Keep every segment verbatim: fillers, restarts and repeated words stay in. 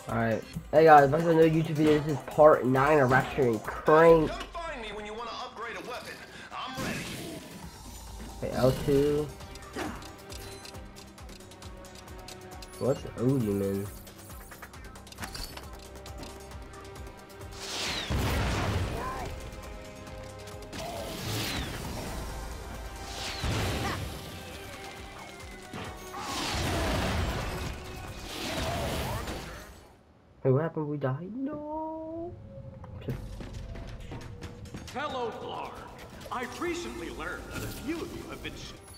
Alright. Hey guys, back to another YouTube video. This is part nine of Ratchet and Crank. Come find me when you want to upgrade a weapon. I'm ready. Okay, L two. What's Odyman? Hey, what happened? We died? No. Hello, Blarg. I've recently learned that a few of you have been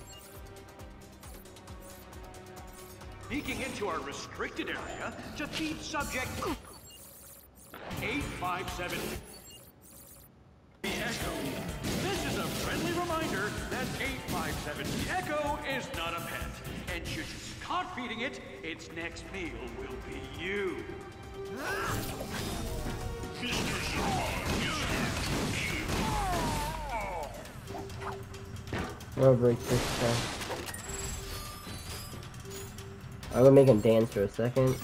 sneaking into our restricted area to feed subject eight five seven. The Echo. This is a friendly reminder that eight five seven The Echo is not a pet. And should you start feeding it, its next meal will be you. I'll break this time. I'm gonna make him dance for a second.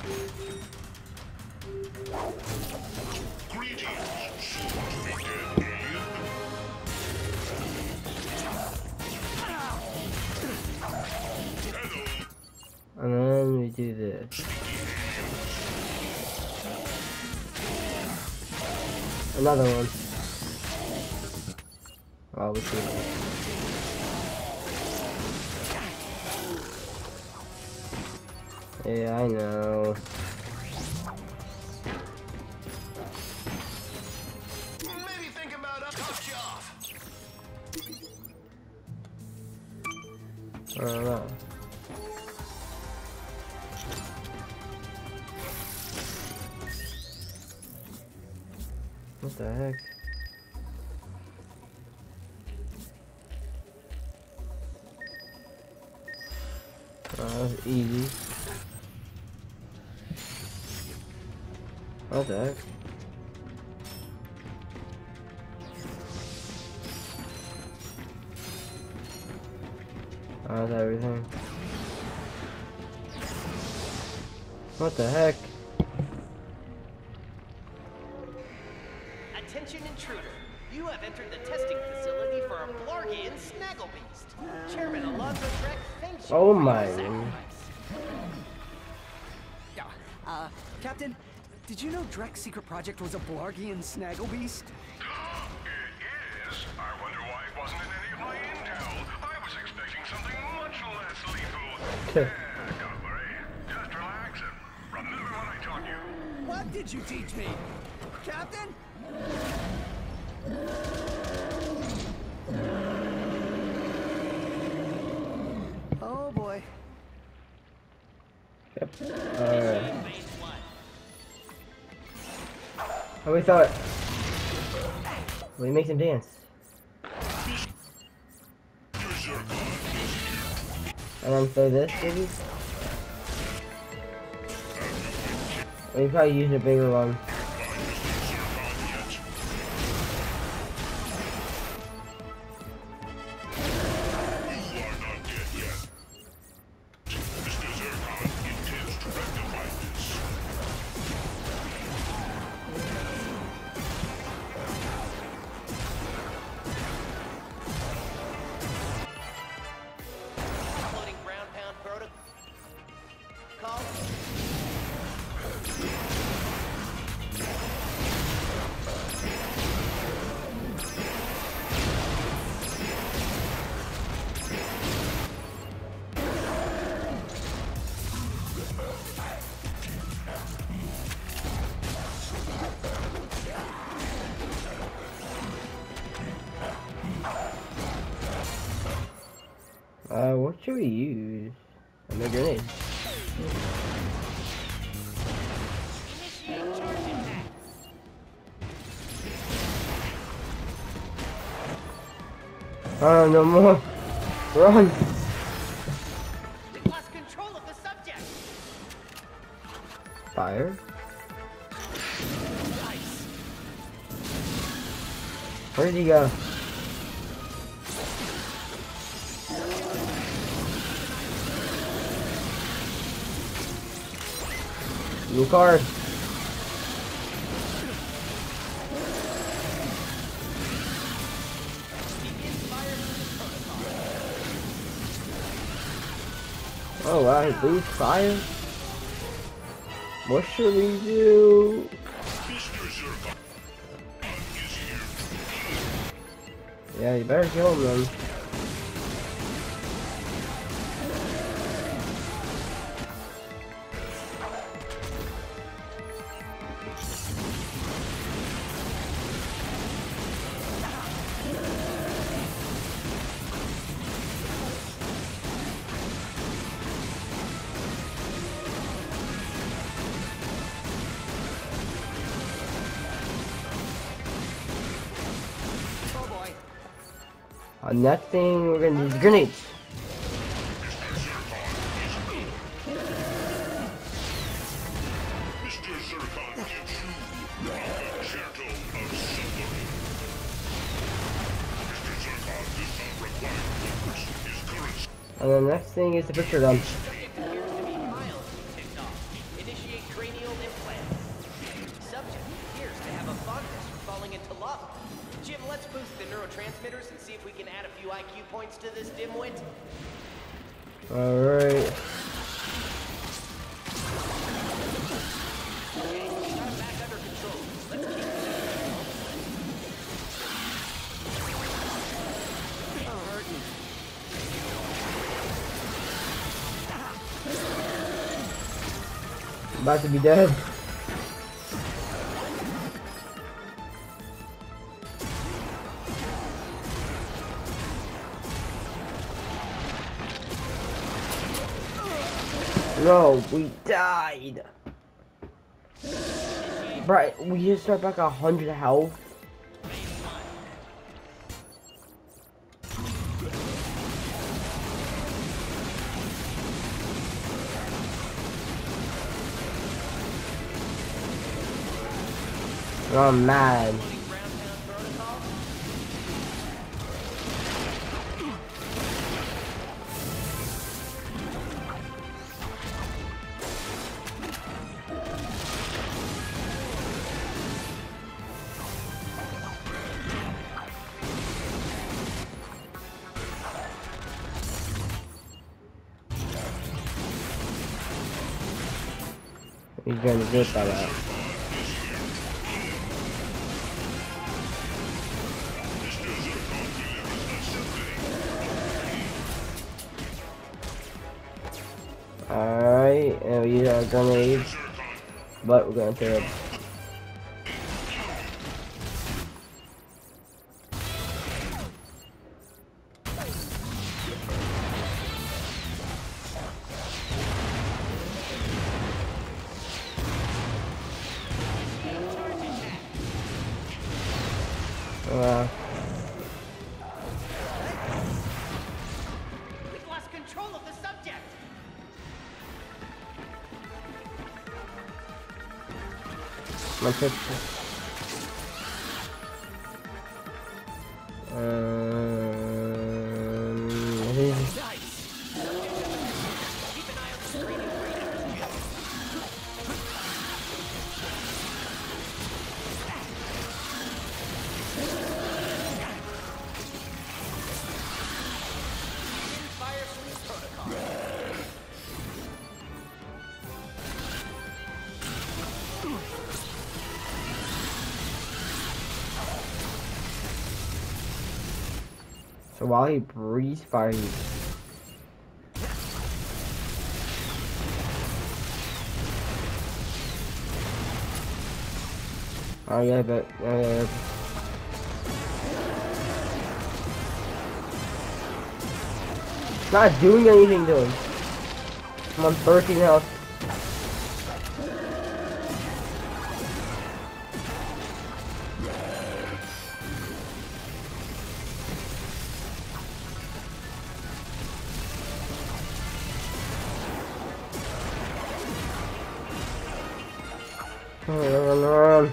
And then we do this. Another one. Oh, we see that. Yeah, I know. Maybe think about a tough job. I don't know. What the heck? Oh, that's easy. What the heck? Oh, that's everything. What the heck? Attention intruder. You have entered the testing facility for a Blargian Snagglebeast. Chairman Alonzo Drek thanks you Oh for my. your sacrifice. Yeah. Uh, Captain, did you know Drek's secret project was a Blargian Snagglebeast? It is. I wonder why it wasn't in any of my intel. I was expecting something much less lethal. Yeah, don't worry. Just relax and remember what I taught you. What did you teach me? Captain? Oh boy. Yep. Alright. Oh, we thought. We make him dance. And then say this, maybe? We probably use a bigger one. Uploading ground pound protocol. Uh, what should we use? A grenade. Initiate charge attack. Oh, no more. Run. We've lost control of the subject. Fire. Nice. Where did he go? New card. Oh wow, he breathes fire. What should we do? Yeah, you better kill him then. On that thing, we're gonna use grenades. And the next thing is the picture gun. Initiate cranial implant. Subject appears to have a fondness for falling into lava. Jim, let's boost the neurotransmitters and see if we can add a few I Q points to this dimwit. Alright. Okay, we got it back under control. Let's keep it. Oh, hurt me. About to be dead. No, we died. Right, we just start back a hundred health. I'm mad. He's gonna do it by that. Alright, and we use our grenades, but we're gonna tear it. Uh, We've lost control of the subject. my picture. Um, Keep an eye on the screen and read it. Fire sweep protocol. So while he breathes fire, he... Oh yeah, but uh, it's not doing anything to him. I'm on thirteen health. Run, run, run.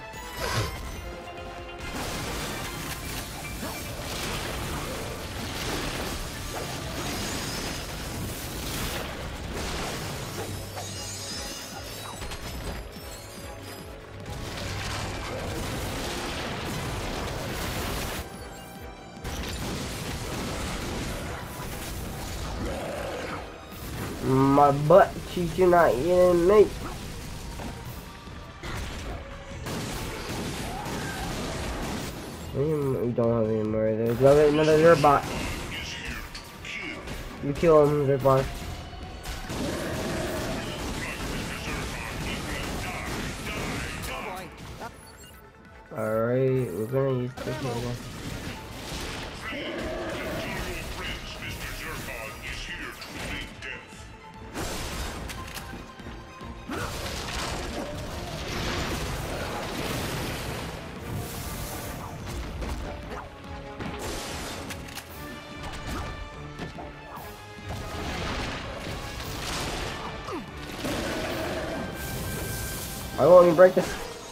my butt cheeks, you're not getting me. We don't have any more of those. Love it, another Zerbot. You kill him, Zerbot. Alright, we're gonna use this one. I won't even break this.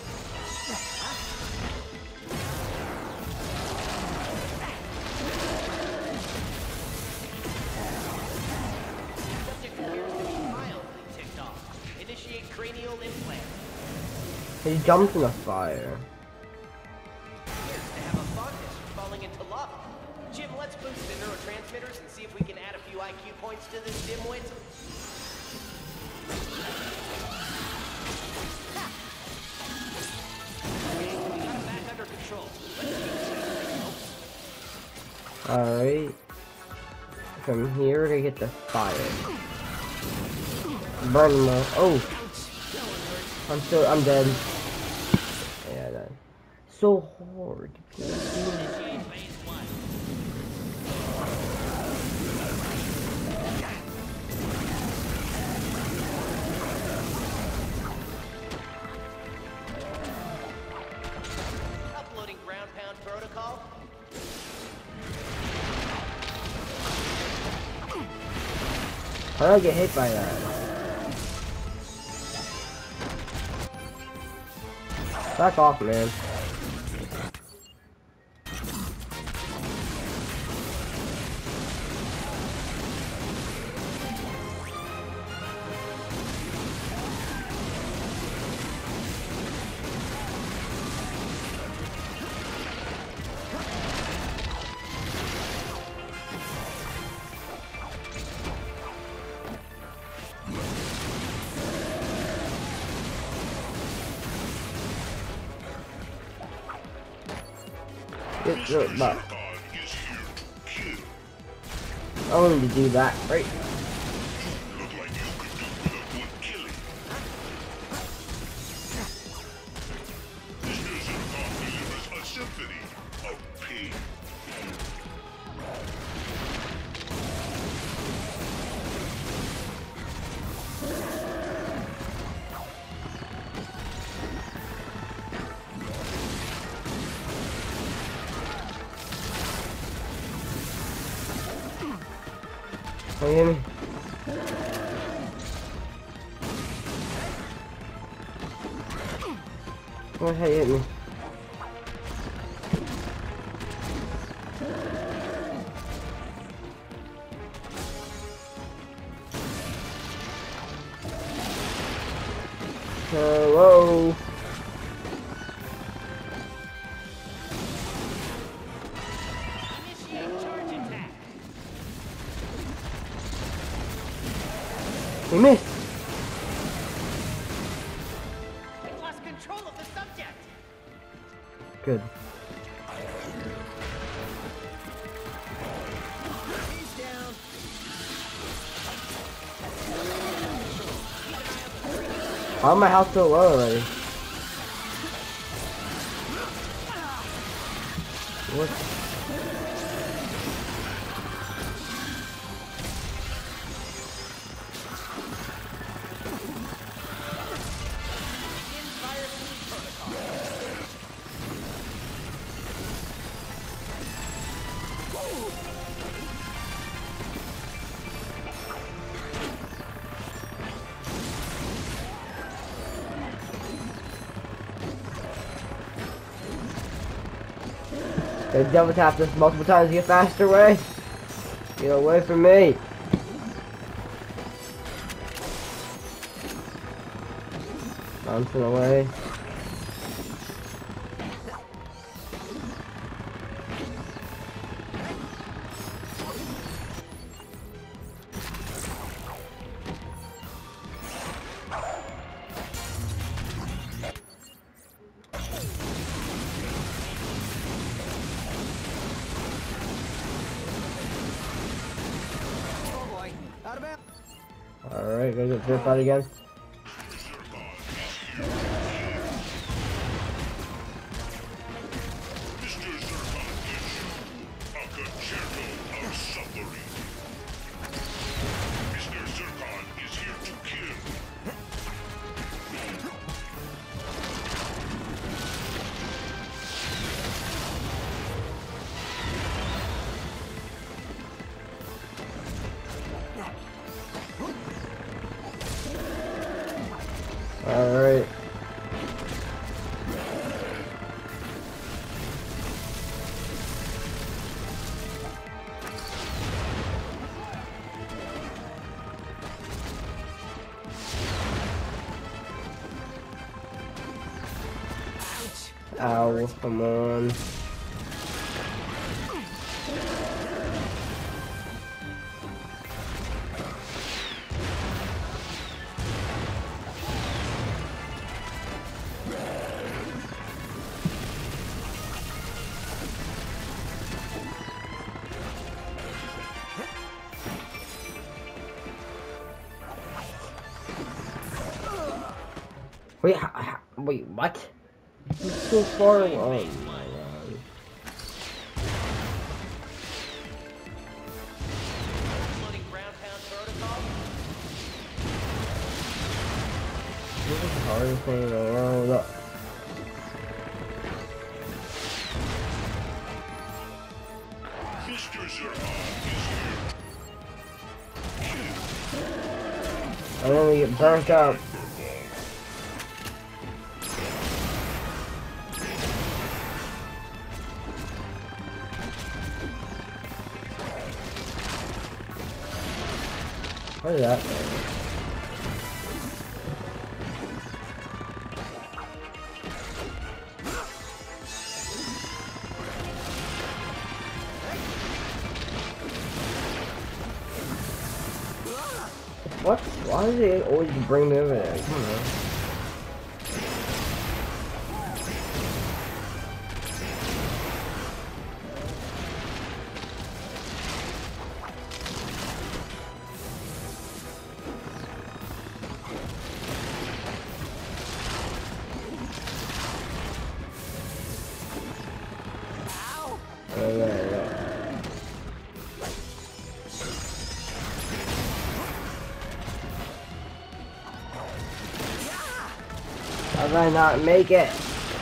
Initiate cranial implant. He jumped in the fire. Appears to have a fondness for falling into lava. Jim, let's boost the neurotransmitters and see if we can add a few I Q points to this dimwit. Alright. From here to get the fire. Burn more. Oh! I'm still, I'm dead. Yeah, that. So hard. Uploading ground pound protocol. How did I get hit by that? Back off, man. Get your butt. I wanted to do that, right? Look like you could do with a good killing. This music god delivers a symphony of pain. Can you hear me? What the hell hit me? Hello? Initiate charge attack. We missed. I've lost control of the subject. Good. He's down. Why am my health so low already? What? They double tap this multiple times to get faster away. Get away from me. Bouncing away. drip out again. Mister Zurkon gives you a concerto of suffering. Mister Zurkon is here to kill. Alright. Ow, come on. Wait, ha, ha, wait, what? He's so far away. Oh my god. Loading ground pound protocol. This is the hardest thing in the world. Mister Zurkon is here. And then we get burnt out. What is that? What? Why does it always bring me over there? Come on. Oh, yeah, yeah. How did I not make it?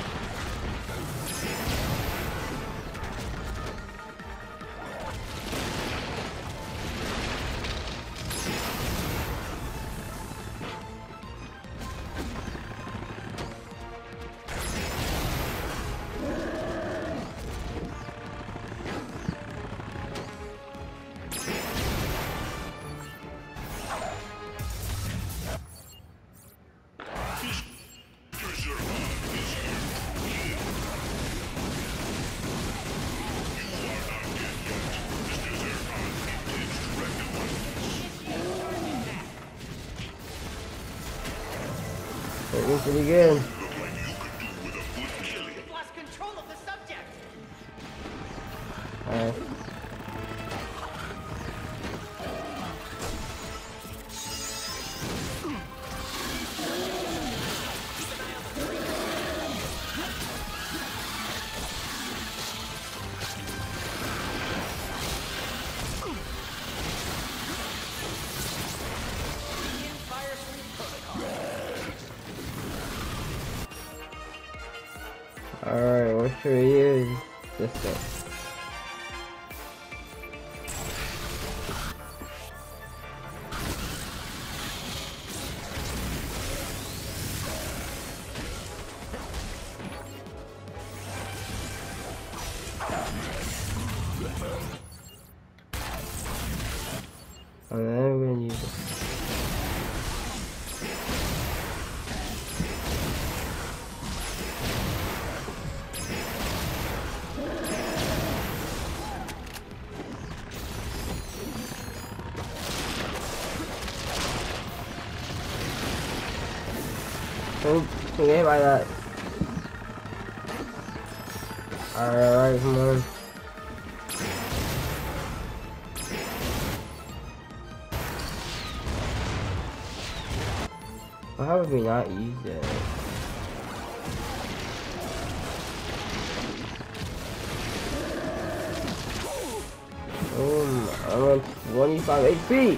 It was pretty good. You've lost control of the subject. Alright. Fire Sweep protocol. Alright, what should we use? This thing. And then we're gonna use it. Oh, can get hit by that. Alright, alright, come on. How would we not use it? Um, I'm on twenty-five H P.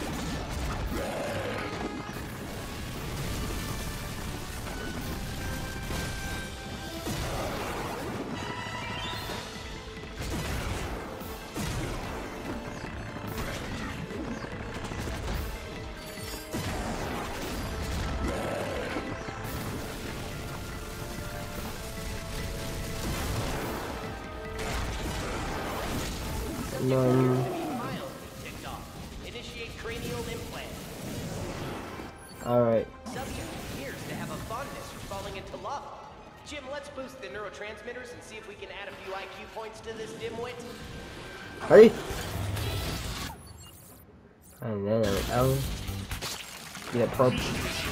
Um, Ticked off. Initiate cranial implant. Alright. Subject appears to have a fondness for falling into lava. Jim, let's boost the neurotransmitters and see if we can add a few I Q points to this dimwit. Ready? And then L. Get a purple.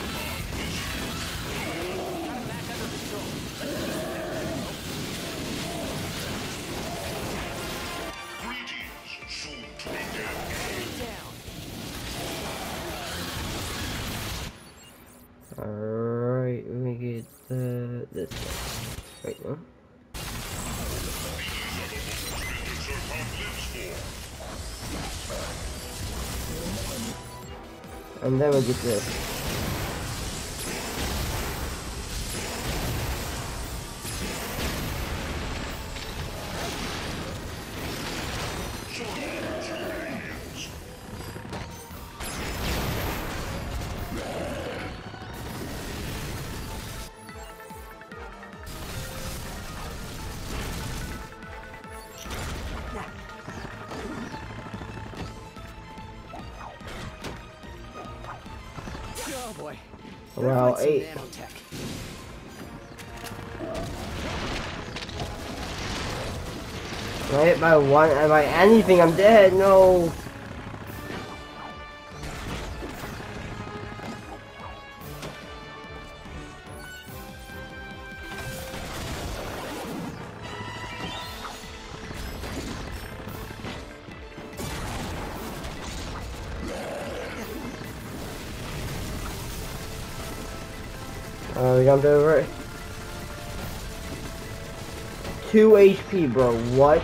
Alright, let me get uh, this one. Right now. And then we'll get this. Oh boy. Wow, Some eight. nanotech. If I hit by one, and by anything, I'm dead. No. Oh, we jumped over it. Two H P, bro. What?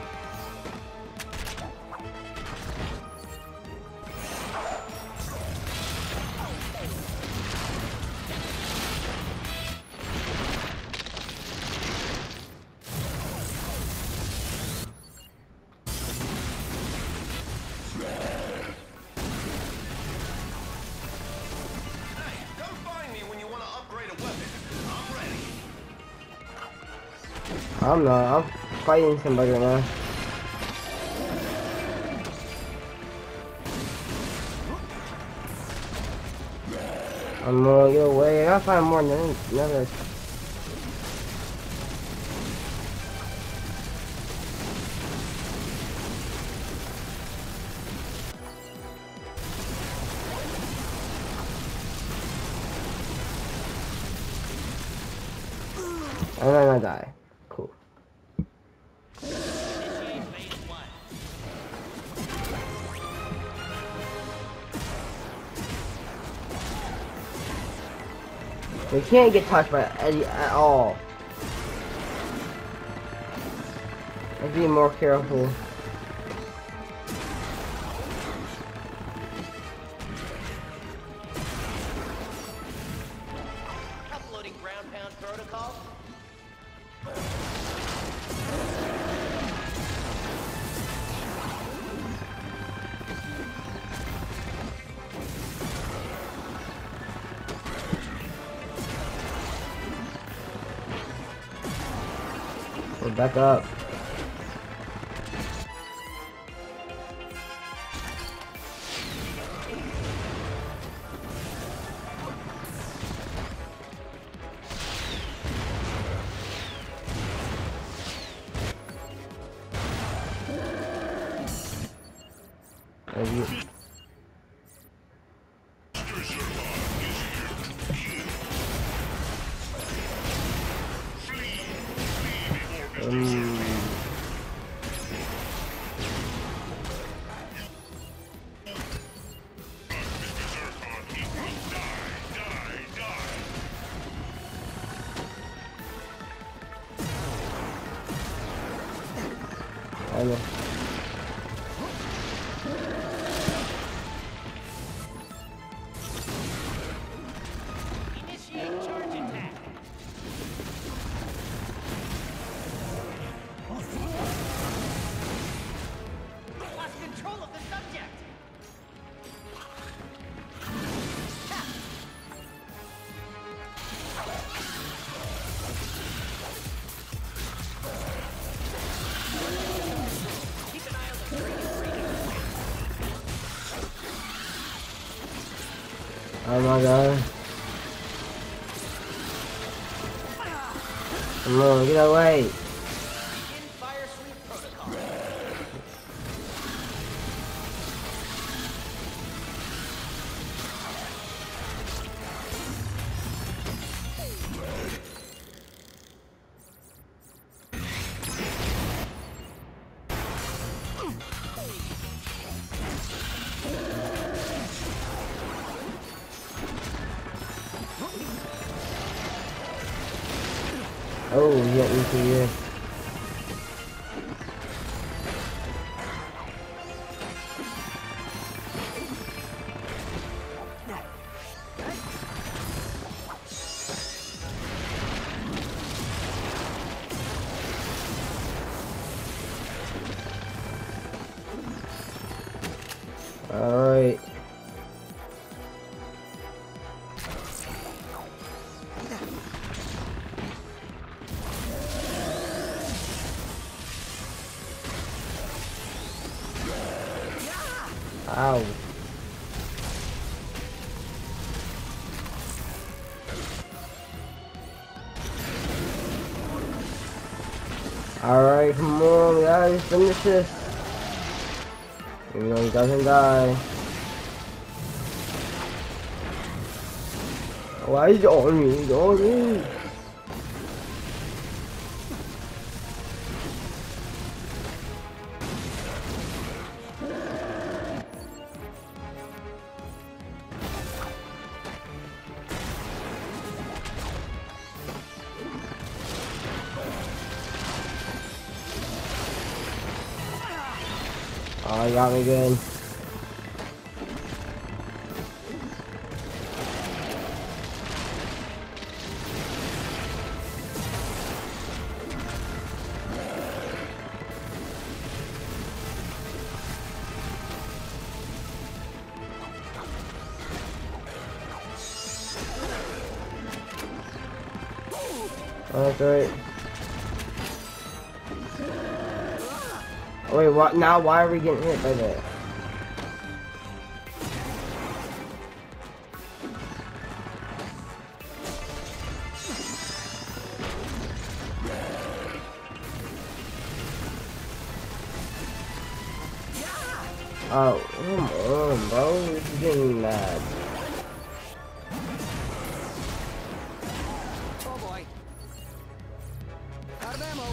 Come find me when you want to upgrade a weapon. I'm ready. I'm not. I'm fighting somebody right now. I'm gonna get away. I gotta find more than another. And then I die. Cool. Initiate phase one. We can't get touched by Eddie at all. Let's be more careful. Uploading ground pound protocol. We're back up. Are you? Um, I know. Initiate charge attack. Lost control of the subject. Keep an eye on the dragon radio. Oh my god. Come on, get away. Begin fire sweep protocol. Oh, he got me to you. Alright. Ow. Alright, come on guys, finish this. Even though he doesn't die. Why is he on me? He's on me. Oh, he got me good. Oh, that's right. Wait, what? Now why are we getting hit by that? Oh, come on, bro. This is getting mad. Oh boy. Out of ammo.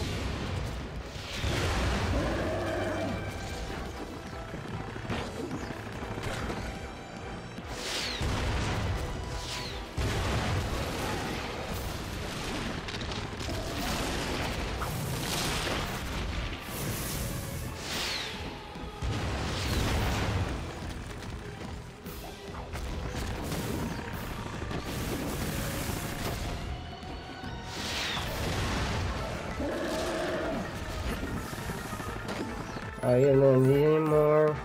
I don't need any more.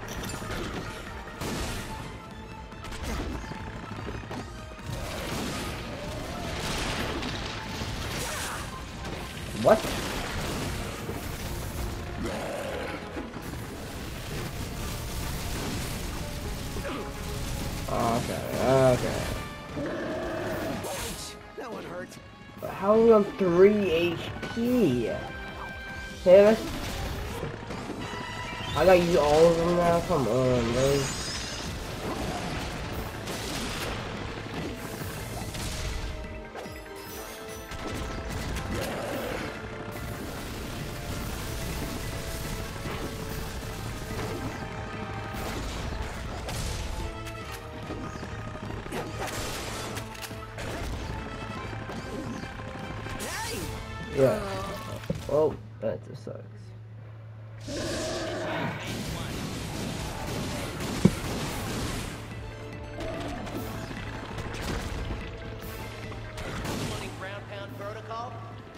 What? Okay, okay. That one hurt. But how are we on three H P? Hey, let's... I gotta use all of them now? Come on, bro. Yeah. Well, that just sucks. Running ground pound protocol.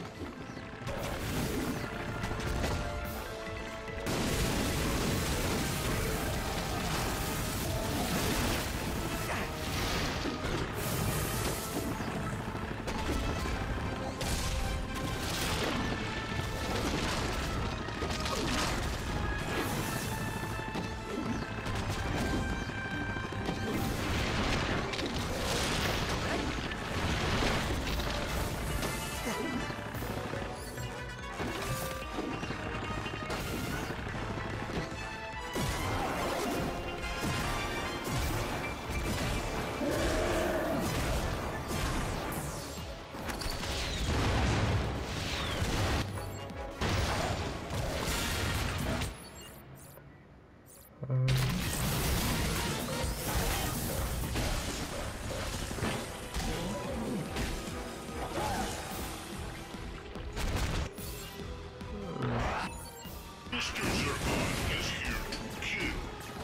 Mister Zircon is here to kill.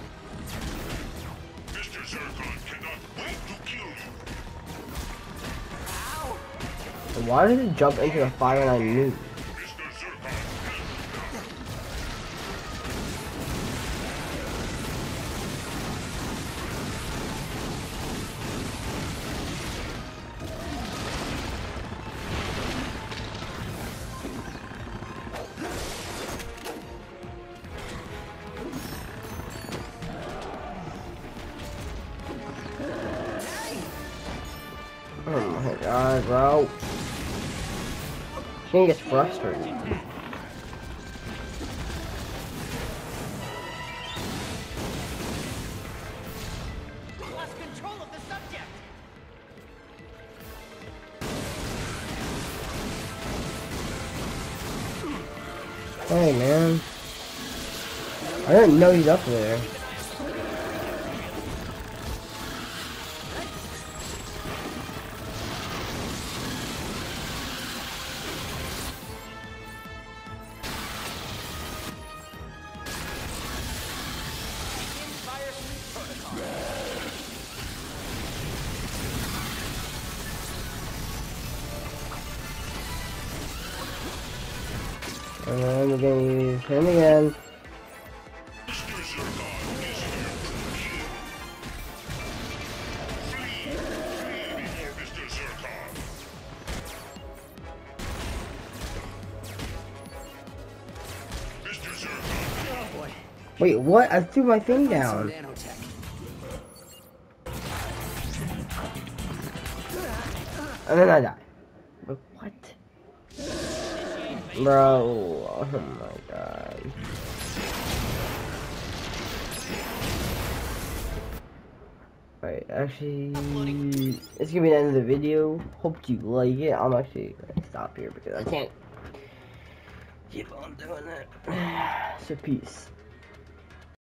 Mister Zircon cannot wait to kill you. Why did it jump into the fire and I knew? Mister Zircon Oh my god, bro. She gets frustrated. Lost control of the subject. Hey man. I didn't know he's up there. Fire sweep protocol. And then we're gonna use him again. Mister Zircon is here to kill. Flee! Flee before Mister Zircon! Mister Zircon! Oh boy. Wait, what? I threw my thing Some down. nanotech. And then I died. But what? Bro, oh my god. Alright, actually, it's gonna be the end of the video. Hope you like it. I'm actually gonna stop here because I can't keep on doing it. So, peace.